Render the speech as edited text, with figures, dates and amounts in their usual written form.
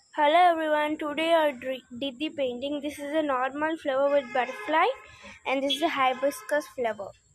Hello everyone, today I did the painting. This is a normal flower with butterfly and this is a hibiscus flower.